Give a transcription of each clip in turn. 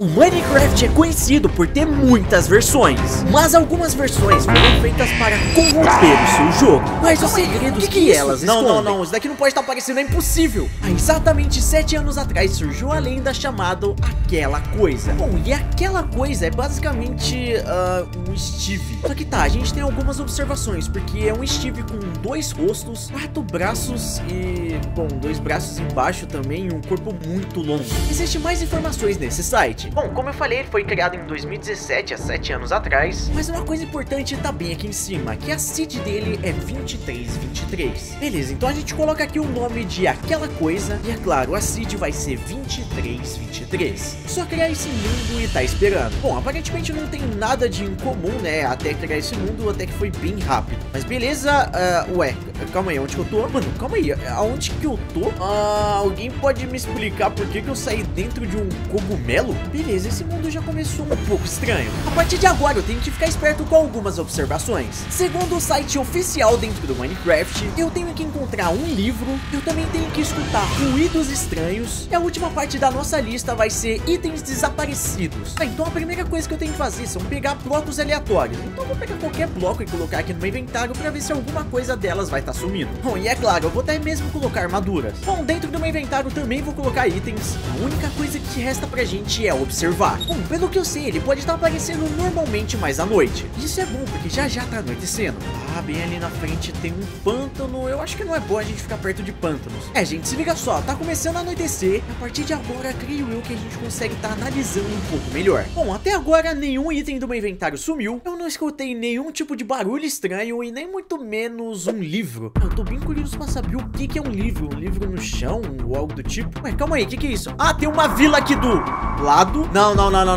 O Minecraft é conhecido por ter muitas versões, mas algumas versões foram feitas para corromper o seu jogo. Mas os segredos que elas escondem... Não, isso daqui não pode estar aparecendo, é impossível. Há exatamente 7 anos atrás surgiu a lenda chamada Aquela Coisa. Bom, e aquela coisa é basicamente um Steve. Só que tá, a gente tem algumas observações, porque é um Steve com 2 rostos, 4 braços e, bom, 2 braços embaixo também e um corpo muito longo. Existem mais informações nesse site. Bom, como eu falei, ele foi criado em 2017, há 7 anos atrás. Mas uma coisa importante tá bem aqui em cima, que a seed dele é 2323. Beleza, então a gente coloca aqui o nome de Aquela Coisa. E é claro, a seed vai ser 2323. Só criar esse mundo e tá esperando. Bom, aparentemente não tem nada de incomum, né? Até criar esse mundo, até que foi bem rápido. Mas beleza, ué, calma aí, onde que eu tô? Mano, calma aí, aonde que eu tô? Alguém pode me explicar por que eu saí dentro de um cogumelo? Beleza, esse mundo já começou um pouco estranho. A partir de agora eu tenho que ficar esperto com algumas observações. Segundo o site oficial dentro do Minecraft, eu tenho que encontrar um livro, eu também tenho que escutar ruídos estranhos, e a última parte da nossa lista vai ser itens desaparecidos. Então a primeira coisa que eu tenho que fazer são pegar blocos aleatórios. Então eu vou pegar qualquer bloco e colocar aqui no meu inventário pra ver se alguma coisa delas vai estar sumindo. Bom, e é claro, eu vou até mesmo colocar armaduras. Bom, dentro do meu inventário também vou colocar itens. A única coisa que resta pra gente é observar. Bom, pelo que eu sei, ele pode estar aparecendo normalmente mais à noite. Isso é bom, porque já tá anoitecendo. Bem ali na frente tem um pântano. Eu acho que não é bom a gente ficar perto de pântanos. Gente, se liga só, tá começando a anoitecer. A partir de agora, creio eu que a gente consegue estar analisando um pouco melhor. Bom, até agora nenhum item do meu inventário sumiu. Eu não escutei nenhum tipo de barulho estranho e nem muito menos um livro. Eu tô bem curioso pra saber o que é um livro. Um livro no chão ou algo do tipo. Ué, calma aí, o que é isso? Tem uma vila aqui do lado. Não.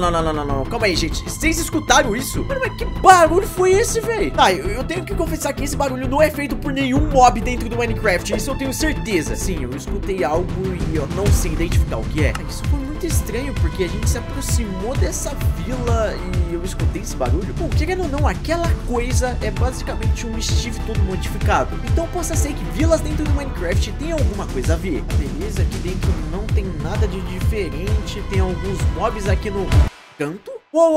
Calma aí, gente. Vocês escutaram isso? Mano, mas que barulho foi esse, velho? Eu tenho que confessar que esse barulho não é feito por nenhum mob dentro do Minecraft. Isso eu tenho certeza. Sim, eu escutei algo e eu não sei identificar o que é. Isso foi muito estranho, porque a gente se aproximou dessa vila e eu escutei esse barulho. Bom, querendo ou não, Aquela Coisa é basicamente um Steve todo modificado. Então possa ser que vilas dentro do Minecraft tenham alguma coisa a ver. Beleza, aqui dentro não tem nada de diferente. Tem alguns mobs aqui no canto.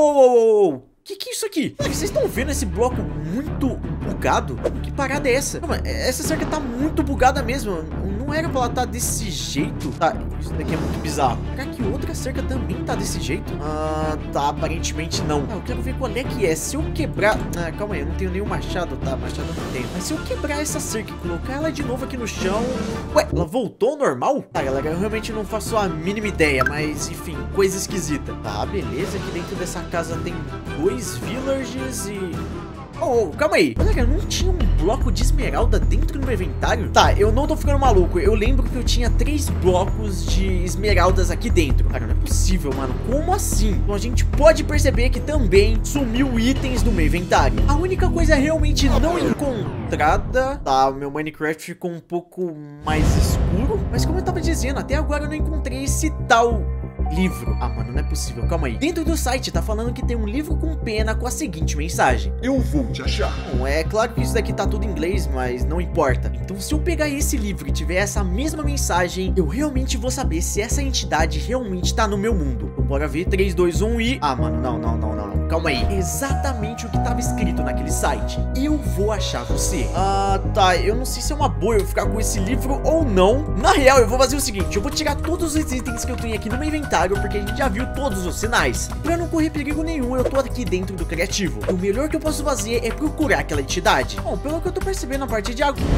Uou. Que é isso aqui? Vocês estão vendo esse bloco muito bugado? Que parada é essa? Não, essa cerca tá muito bugada mesmo. Não era pra ela estar desse jeito. Isso daqui é muito bizarro. Será que outra cerca também tá desse jeito? Aparentemente não. Eu quero ver qual é que é. Se eu quebrar... calma aí, eu não tenho nenhum machado, tá? Machado eu não tenho. Mas se eu quebrar essa cerca e colocar ela de novo aqui no chão... Ué, ela voltou ao normal? Galera, eu realmente não faço a mínima ideia, mas enfim, coisa esquisita. Beleza, aqui dentro dessa casa tem 2 villagers e... calma aí. Galera, não tinha um bloco de esmeralda dentro do meu inventário? Eu não tô ficando maluco. Eu lembro que eu tinha 3 blocos de esmeraldas aqui dentro. Cara, não é possível, mano. Como assim? Então a gente pode perceber que também sumiu itens do meu inventário. A única coisa realmente não encontrada... o meu Minecraft ficou um pouco mais escuro. Mas como eu tava dizendo, até agora eu não encontrei esse tal... livro. Mano, não é possível, calma aí. Dentro do site tá falando que tem um livro com pena com a seguinte mensagem: eu vou te achar. Bom, é claro que isso daqui tá tudo em inglês, mas não importa. Então se eu pegar esse livro e tiver essa mesma mensagem, eu realmente vou saber se essa entidade realmente tá no meu mundo. Então bora ver, 3, 2, 1 e... mano, não, calma aí. Exatamente o que tava escrito naquele site: eu vou achar você. Eu não sei se é uma boa eu ficar com esse livro ou não. Na real, eu vou fazer o seguinte: eu vou tirar todos os itens que eu tenho aqui no meu inventário, porque a gente já viu todos os sinais. Pra não correr perigo nenhum, eu tô aqui dentro do criativo. O melhor que eu posso fazer é procurar aquela entidade. Bom, pelo que eu tô percebendo a partir de agora...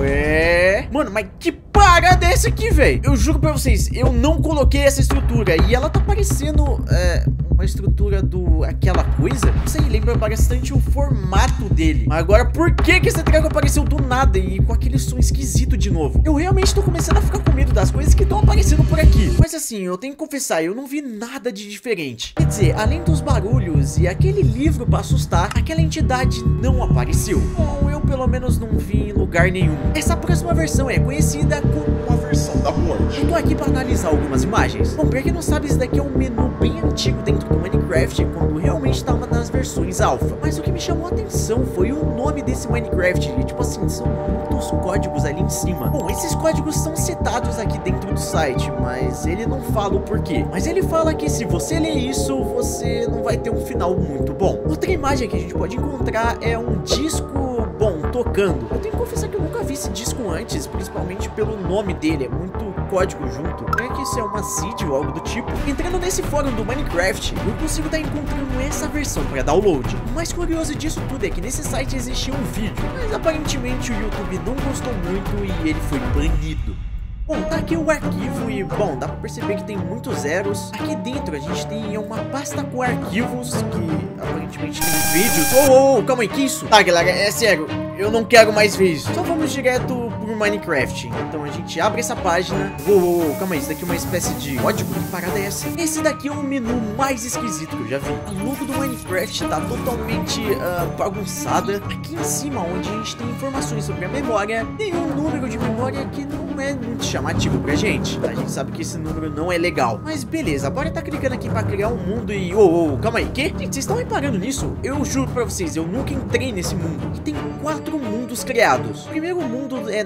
Ué... Mano, mas que parada é essa aqui, velho? Eu juro pra vocês, eu não coloquei essa estrutura e ela tá parecendo... uma estrutura do Aquela Coisa. Não sei, lembra bastante o formato dele. Mas agora, por que esse treco apareceu do nada e com aquele som esquisito de novo? Eu realmente tô começando a ficar com medo das coisas que estão aparecendo por aqui. Mas assim, eu tenho que confessar, eu não vi nada de diferente. Quer dizer, além dos barulhos e aquele livro pra assustar, aquela entidade não apareceu. Bom, eu pelo menos não vi em lugar nenhum. Essa próxima versão é conhecida como a versão da morte. Eu tô aqui pra analisar algumas imagens. Bom, pra quem não sabe, esse daqui é um menu bem antigo dentro do Minecraft Minecraft quando realmente estava nas versões alfa. Mas o que me chamou a atenção foi o nome desse Minecraft. E, tipo assim, são muitos códigos ali em cima. Bom, esses códigos são setados aqui dentro do site, mas ele não fala o porquê. Mas ele fala que se você ler isso, você não vai ter um final muito bom. Outra imagem que a gente pode encontrar é um disco, bom, tocando. Eu tenho que confessar que eu nunca vi esse disco antes, principalmente pelo nome dele, é muito código junto. Não é que isso é uma seed ou algo do tipo. Entrando nesse fórum do Minecraft, eu consigo estar encontrando essa versão para download. O mais curioso disso tudo é que nesse site existia um vídeo, mas aparentemente o YouTube não gostou muito e ele foi banido. Bom, tá aqui o arquivo e, bom, dá pra perceber que tem muitos zeros. Aqui dentro a gente tem uma pasta com arquivos que aparentemente tem vídeos. Calma aí, que isso? Tá, galera, é sério, eu não quero mais ver isso. Só vamos direto pro Minecraft. Então a gente abre essa página. Calma aí, isso daqui é uma espécie de código? Que parada é essa? Esse daqui é o menu mais esquisito que eu já vi. A logo do Minecraft tá totalmente bagunçada. Aqui em cima, onde a gente tem informações sobre a memória, tem um número de memória que não é muito chamativo pra gente. A gente sabe que esse número não é legal. Mas beleza, bora tá clicando aqui pra criar um mundo e... calma aí, que? Gente, vocês estão reparando nisso? Eu juro pra vocês, eu nunca entrei nesse mundo. E tem 4 mundos criados. O primeiro mundo é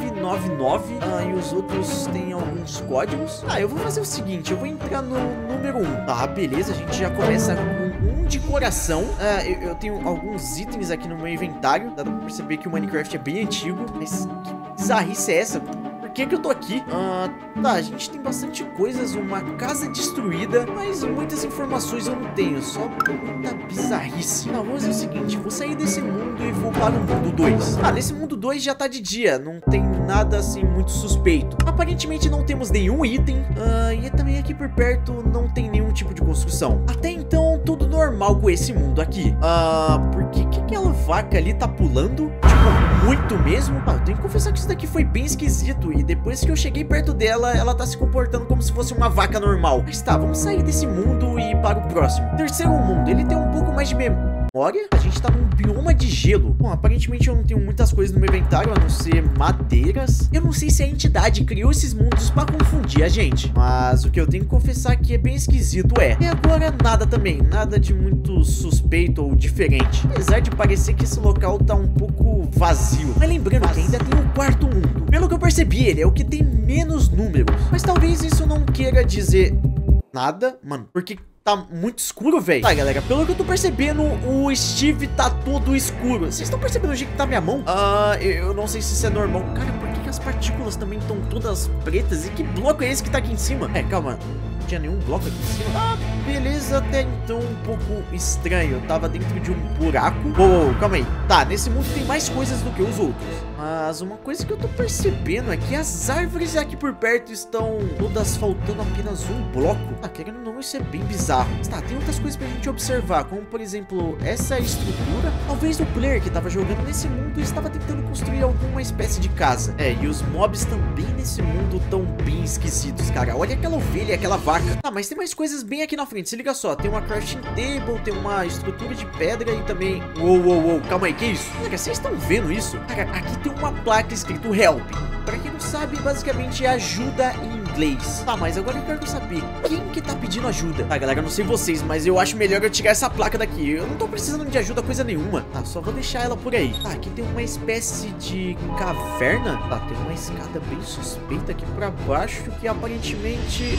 999 e os outros têm alguns códigos. Eu vou fazer o seguinte, eu vou entrar no número 1. Tá, beleza, a gente já começa com 1 de coração. Eu tenho alguns itens aqui no meu inventário. Dá pra perceber que o Minecraft é bem antigo. Mas que bizarrice é essa? Por que eu tô aqui? Tá, a gente tem bastante coisas, uma casa destruída, mas muitas informações eu não tenho, só muita bizarrice. Vamos fazer o seguinte, vou sair desse mundo e vou para o mundo 2. Nesse mundo 2 já tá de dia, não tem nada assim muito suspeito. Aparentemente não temos nenhum item, e também aqui por perto não tem nenhum tipo de construção. Até então, tudo normal com esse mundo aqui. Por que aquela vaca ali tá pulando? Tipo, muito mesmo? Eu tenho que confessar que isso daqui foi bem esquisito, e depois que eu cheguei perto dela, ela tá se comportando como se fosse uma vaca normal. Mas tá, vamos sair desse mundo e ir para o próximo. Terceiro mundo, ele tem um pouco mais de memória. A gente tá num bioma de gelo. Bom, aparentemente eu não tenho muitas coisas no meu inventário, a não ser madeiras. Eu não sei se a entidade criou esses mundos pra confundir a gente, mas o que eu tenho que confessar que é bem esquisito E agora nada também, nada de muito suspeito ou diferente. Apesar de parecer que esse local tá um pouco vazio. Mas lembrando que ainda tem o quarto mundo. Pelo que eu percebi, ele é o que tem menos números. Mas talvez isso não queira dizer nada, mano, porque... tá muito escuro, velho. Tá, galera, pelo que eu tô percebendo, o Steve tá todo escuro. Vocês estão percebendo o jeito que tá minha mão? Eu não sei se isso é normal. Cara, por que as partículas também estão todas pretas? E que bloco é esse que tá aqui em cima? Calma. Não tinha nenhum bloco aqui em cima. Beleza, até então um pouco estranho. Eu tava dentro de um buraco. Calma aí. Tá, nesse mundo tem mais coisas do que os outros. Mas uma coisa que eu tô percebendo é que as árvores aqui por perto estão todas faltando apenas um bloco. Querendo ou não, isso é bem bizarro. Mas tá, tem outras coisas pra gente observar, como por exemplo, essa estrutura. Talvez o player que tava jogando nesse mundo estava tentando construir alguma espécie de casa. E os mobs também nesse mundo tão bem esquisitos, cara. Olha aquela ovelha, aquela vaca. Mas tem mais coisas bem aqui na frente, se liga só. Tem uma crafting table, tem uma estrutura de pedra e também... calma aí, que isso? Cara, vocês estão vendo isso? Cara, aqui tem uma placa escrito help. Pra quem não sabe, basicamente é ajuda em inglês. Mas agora eu quero saber quem que tá pedindo ajuda. Galera, eu não sei vocês, mas eu acho melhor eu tirar essa placa daqui. Eu não tô precisando de ajuda coisa nenhuma. Só vou deixar ela por aí. Aqui tem uma espécie de caverna. Tem uma escada bem suspeita aqui pra baixo, que aparentemente...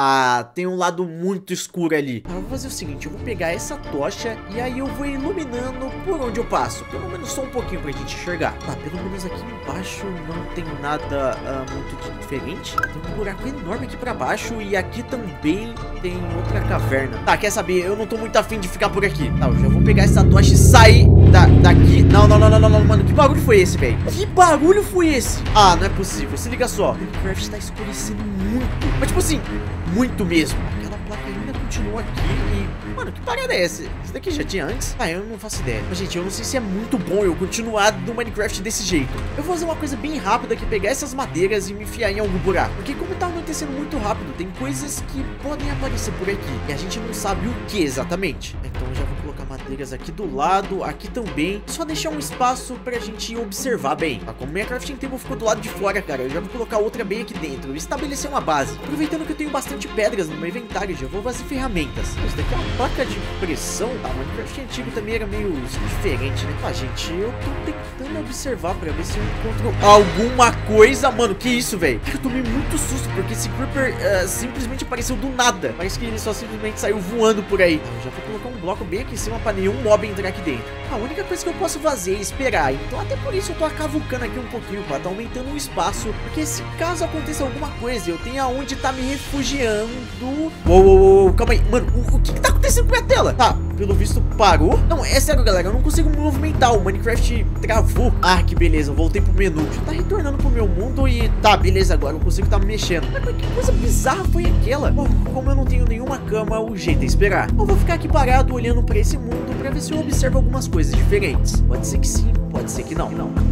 tem um lado muito escuro ali. Eu vou fazer o seguinte, eu vou pegar essa tocha e aí eu vou iluminando por onde eu passo. Pelo menos só um pouquinho pra gente enxergar. Pelo menos aqui embaixo não tem nada muito diferente. Tem um buraco enorme aqui pra baixo e aqui também tem outra caverna. Quer saber? Eu não tô muito afim de ficar por aqui. Eu já vou pegar essa tocha e sair daqui. Não, mano, que barulho foi esse, velho? Que barulho foi esse? Não é possível, se liga só. O Minecraft tá escurecendo muito. Mas tipo assim, muito mesmo. Aquela placa ainda continua aqui e... Mano, que parada é essa? Isso daqui já tinha antes? Eu não faço ideia. Mas, gente, eu não sei se é muito bom eu continuar no Minecraft desse jeito. Eu vou fazer uma coisa bem rápida, que é pegar essas madeiras e me enfiar em algum buraco. Porque como tá anoitecendo muito rápido, tem coisas que podem aparecer por aqui. E a gente não sabe o que exatamente. Então então eu já vou colocar madeiras aqui do lado, aqui também. Só deixar um espaço pra gente observar bem. Tá, como minha crafting table ficou do lado de fora, cara, eu já vou colocar outra bem aqui dentro. Estabelecer uma base. Aproveitando que eu tenho bastante pedras no meu inventário, já vou fazer ferramentas. Isso daqui é uma placa de pressão. Tá, o Minecraft antigo também era meio diferente, né? Ah, gente, eu tô tentando observar pra ver se eu encontro alguma coisa. Mano, que isso, velho? Eu tomei muito susto porque esse Creeper simplesmente apareceu do nada. Parece que ele só simplesmente saiu voando por aí. Eu já vou colocar um bloco bem aqui em cima pra nenhum mob entrar aqui dentro. A única coisa que eu posso fazer é esperar. Então até por isso eu tô cavucando aqui um pouquinho pra tá aumentando o espaço. Porque se caso aconteça alguma coisa, eu tenho aonde tá me refugiando. Uou, calma aí. Mano, o que tá acontecendo com a minha tela? Tá, pelo visto parou. Não, é sério, galera, eu não consigo me movimentar. O Minecraft travou. Ah, que beleza, eu voltei pro menu. Já tá retornando pro meu mundo e tá, beleza, agora eu consigo tá me mexendo. Mas que coisa bizarra foi aquela? Bom, como eu não tenho nenhuma cama, o jeito é esperar. Eu vou ficar aqui parado olhando pra esse mundo pra ver se eu observo algumas coisas diferentes. Pode ser que sim, pode ser que não.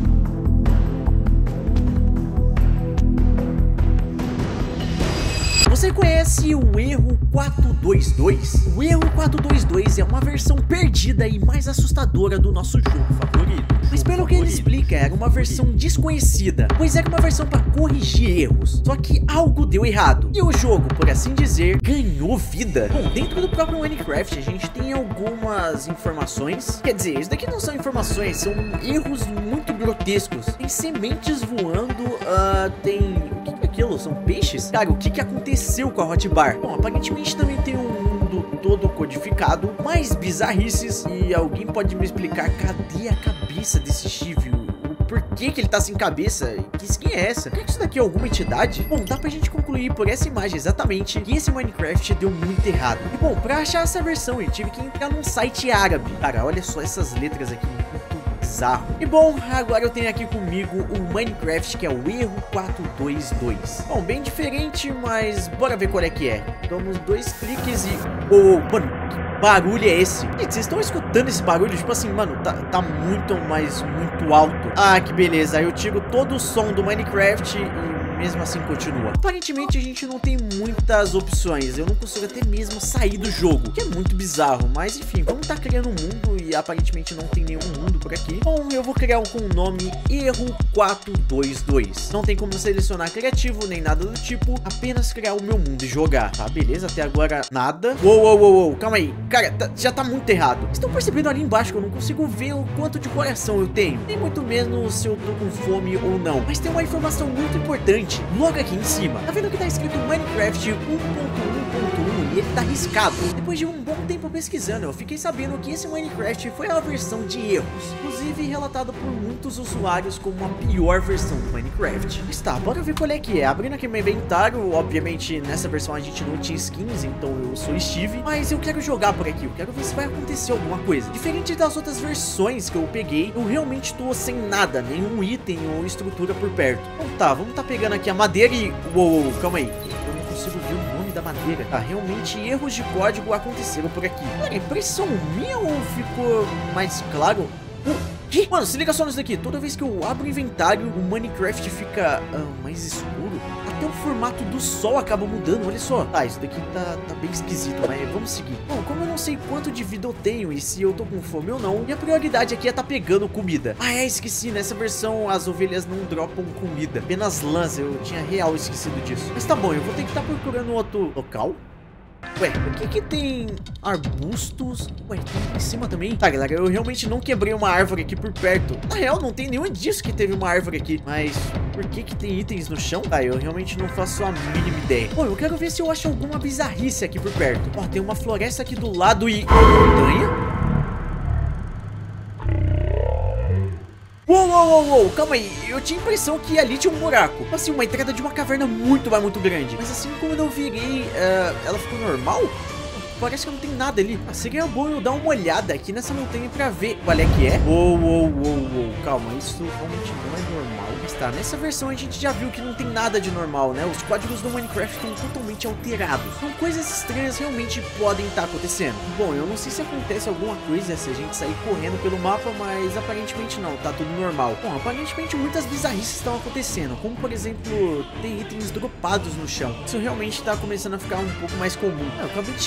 Você conhece o erro 422? O erro 422 é uma versão perdida e mais assustadora do nosso jogo favorito. Mas pelo que ele explica, era uma versão desconhecida, pois era uma versão para corrigir erros. Só que algo deu errado e o jogo, por assim dizer, ganhou vida. Bom, dentro do próprio Minecraft a gente tem algumas informações. Quer dizer, isso daqui não são informações, são erros muito grotescos. Tem sementes voando, tem... O que é aquilo? São peixes? Cara, o que aconteceu com a Hotbar? Bom, aparentemente também tem um mundo todo codificado, mais bizarrices. E alguém pode me explicar cadê a cabeça desse Steve? Por que ele tá sem cabeça? Que skin é essa? Será que isso daqui é alguma entidade? Bom, dá pra gente concluir por essa imagem exatamente que esse Minecraft deu muito errado. E bom, pra achar essa versão eu tive que entrar num site árabe. Cara, olha só essas letras aqui. Bizarro. E bom, agora eu tenho aqui comigo o Minecraft, que é o erro 422. Bom, bem diferente, mas bora ver qual é que é. Damos 2 cliques e... mano, que barulho é esse? Gente, vocês estão escutando esse barulho? Tipo assim, mano, tá muito, mas muito alto. Ah, que beleza. Aí eu tiro todo o som do Minecraft e... mesmo assim continua. Aparentemente a gente não tem muitas opções. Eu não consigo até mesmo sair do jogo, que é muito bizarro. Mas enfim, vamos estar criando um mundo e aparentemente não tem nenhum mundo por aqui. Bom, eu vou criar um com o nome Erro 422. Não tem como selecionar criativo nem nada do tipo, apenas criar o meu mundo e jogar. Tá, beleza, até agora nada. Uou, calma aí. Cara, já tá muito errado. Estão percebendo ali embaixo que eu não consigo ver o quanto de coração eu tenho, nem muito menos se eu tô com fome ou não. Mas tem uma informação muito importante logo aqui em cima. Tá vendo que tá escrito Minecraft 1.1.1 e ele tá riscado? Depois de um bom tempo pesquisando, eu fiquei sabendo que esse Minecraft foi a versão de erros, inclusive relatado por muitos usuários como a pior versão do Minecraft. Mas tá, bora ver qual é que é. Abrindo aqui meu inventário, obviamente nessa versão a gente não tinha skins, então eu sou Steve, mas eu quero jogar por aqui, eu quero ver se vai acontecer alguma coisa. Diferente das outras versões que eu peguei, eu realmente tô sem nada, nenhum item ou estrutura por perto. Então tá, vamos tá pegando aqui a madeira e... Uou, calma aí. Eu não consigo ver o nome da madeira. Tá, realmente erros de código aconteceram por aqui. Cara, impressão minha ou ficou mais claro? Que? Mano, se liga só nisso daqui. Toda vez que eu abro o inventário, o Minecraft fica mais escuro. Até o formato do sol acaba mudando, olha só. Tá, isso daqui tá bem esquisito, mas vamos seguir. Bom, como eu não sei quanto de vida eu tenho e se eu tô com fome ou não, minha prioridade aqui é tá pegando comida. Ah, esqueci, nessa versão as ovelhas não dropam comida, apenas lãs, eu tinha real esquecido disso. Mas tá bom, eu vou ter que estar procurando outro local. Ué, por que tem arbustos? Ué, tem aqui em cima também? Tá, galera, eu realmente não quebrei uma árvore aqui por perto. Na real, não tem nenhum indício que teve uma árvore aqui. Mas por que tem itens no chão? Tá, eu realmente não faço a mínima ideia. Bom, eu quero ver se eu acho alguma bizarrice aqui por perto. Ó, tem uma floresta aqui do lado e... montanha? Uou, calma aí, eu tinha a impressão que ali tinha um buraco. Assim, uma entrada de uma caverna muito grande. Mas assim como eu virei, ela ficou normal? Parece que não tem nada ali. Seria bom eu dar uma olhada aqui nessa montanha pra ver qual é que é. Uou, calma, isso realmente não é normal. Mas tá, nessa versão a gente já viu que não tem nada de normal, né? Os códigos do Minecraft estão totalmente alterados. Então coisas estranhas realmente podem estar acontecendo. Bom, eu não sei se acontece alguma coisa se a gente sair correndo pelo mapa, mas aparentemente não, tá tudo normal. Bom, aparentemente muitas bizarrices estão acontecendo, como por exemplo, tem itens dropados no chão. Isso realmente tá começando a ficar um pouco mais comum. Eu acabei de chegar num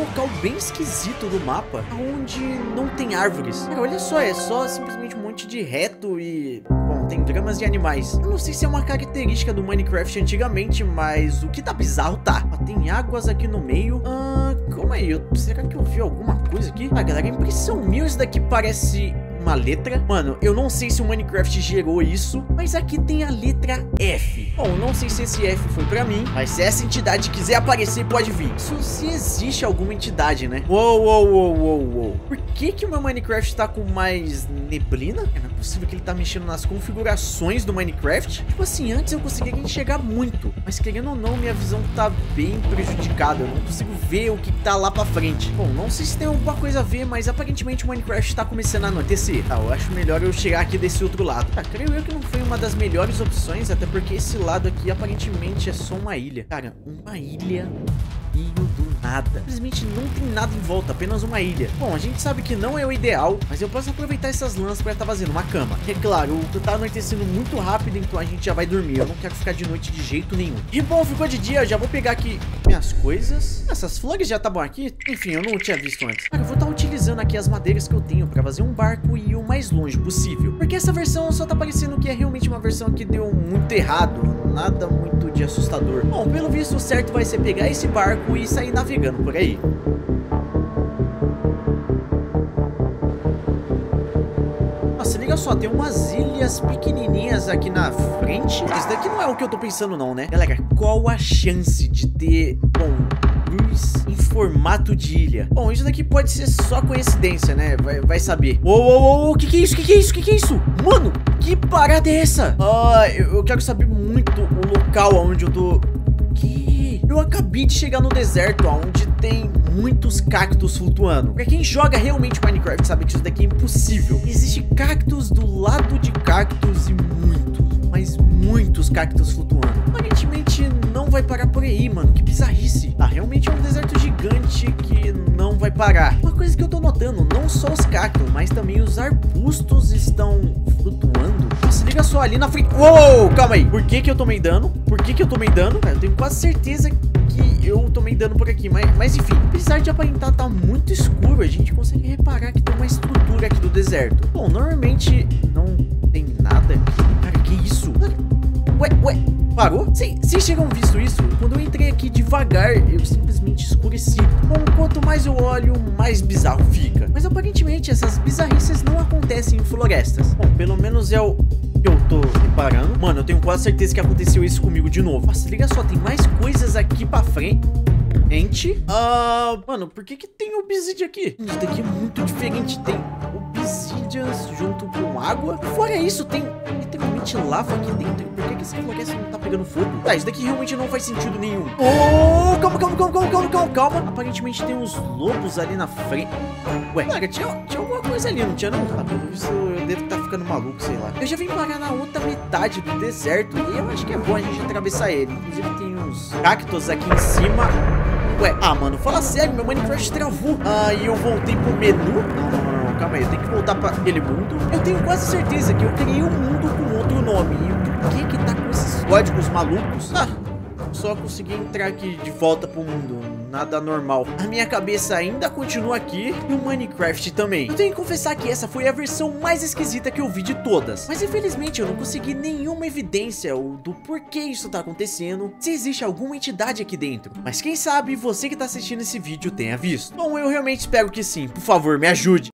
local bem esquisito do mapa, onde não tem árvores. Cara, olha só, é só simplesmente um monte de reto e... Bom, tem gramas de animais. Eu não sei se é uma característica do Minecraft antigamente, mas o que tá bizarro tá. Tem águas aqui no meio. Calma aí, será que eu vi alguma coisa aqui? Galera, impressão minha, isso daqui parece... uma letra. Mano, eu não sei se o Minecraft gerou isso, mas aqui tem a letra F. Bom, não sei se esse F foi pra mim, mas se essa entidade quiser aparecer, pode vir. Isso se existe alguma entidade, né? Uou. Por que o meu Minecraft tá com mais neblina? Não é possível que ele tá mexendo nas configurações do Minecraft. Tipo assim, antes eu conseguia enxergar muito, mas querendo ou não, minha visão tá bem prejudicada. Eu não consigo ver o que tá lá pra frente. Bom, não sei se tem alguma coisa a ver, mas aparentemente o Minecraft tá começando a anoitecer. Eu acho melhor eu chegar aqui desse outro lado. Creio eu que não foi uma das melhores opções, até porque esse lado aqui aparentemente é só uma ilha. Cara, uma ilha meio do nada. Simplesmente não tem nada em volta, apenas uma ilha. Bom, a gente sabe que não é o ideal, mas eu posso aproveitar essas lãs pra estar fazendo uma cama. É claro, tá anoitecendo muito rápido, então a gente já vai dormir. Eu não quero ficar de noite de jeito nenhum. E bom, ficou de dia, eu já vou pegar aqui minhas coisas. Essas flores já estavam aqui? Enfim, eu não tinha visto antes. Cara, eu vou estar utilizando aqui as madeiras que eu tenho pra fazer um barco e o mais longe possível. Porque essa versão só tá parecendo que é realmente uma versão que deu muito errado. Nada muito de assustador. Bom, pelo visto o certo vai ser pegar esse barco e sair navegando por aí. Nossa, liga só, tem umas ilhas pequenininhas aqui na frente. Isso daqui não é o que eu tô pensando não, né? Galera, qual a chance de ter, bom, luz em formato de ilha? Bom, isso daqui pode ser só coincidência, né? Vai saber. Uou, que é isso? Que é isso? Mano, que parada é essa? Eu quero saber muito o local onde eu tô... Eu acabei de chegar no deserto, onde tem muitos cactos flutuando. Pra quem joga realmente Minecraft sabe que isso daqui é impossível. Existem cactos do lado de cactos e muitos cactos flutuando. Aparentemente não vai parar por aí, mano. Que bizarrice. Realmente é um deserto gigante que não vai parar. Uma coisa que eu tô notando, não só os cactos, mas também os arbustos estão flutuando. Nossa, liga só, ali na frente... Uou, calma aí. Por que eu tomei dano? Eu tenho quase certeza que eu tomei dano por aqui, mas enfim, apesar de aparentar estar muito escuro, a gente consegue reparar que tem uma estrutura aqui do deserto. Bom, normalmente não tem nada aqui. Cara, que isso? Ué, parou? Vocês chegam visto isso? Quando eu entrei aqui devagar, eu simplesmente escureci. Bom, quanto mais eu olho, mais bizarro fica. Mas aparentemente essas bizarrices não acontecem em florestas. Bom, pelo menos é o que eu tô reparando. Mano, eu tenho quase certeza que aconteceu isso comigo de novo. Nossa, liga só, tem mais coisas aqui pra frente. Mano, por que tem obsidian aqui? Isso daqui é muito diferente. Tem obsidian junto com água. Fora isso, tem literalmente lava aqui dentro. Por que essa floresta não tá pegando fogo? Isso daqui realmente não faz sentido nenhum. Calma. Aparentemente tem uns lobos ali na frente. Ué, cara, tinha alguma coisa ali, não tinha não? Pelo visto eu devo estar ficando maluco, sei lá. Eu já vim parar na outra metade do deserto e eu acho que é bom a gente atravessar ele. Inclusive tem uns cactos aqui em cima. Ué, mano, fala sério, meu Minecraft travou. E eu voltei pro menu. Não, calma aí, eu tenho que voltar pra aquele mundo. Eu tenho quase certeza que eu criei um mundo com outro nome. E por que tá com esses códigos malucos? Só consegui entrar aqui de volta pro mundo. Nada normal. A minha cabeça ainda continua aqui e o Minecraft também. Eu tenho que confessar que essa foi a versão mais esquisita que eu vi de todas. Mas infelizmente eu não consegui nenhuma evidência do porquê isso tá acontecendo, se existe alguma entidade aqui dentro. Mas quem sabe você que tá assistindo esse vídeo tenha visto. Bom, eu realmente espero que sim. Por favor, me ajude.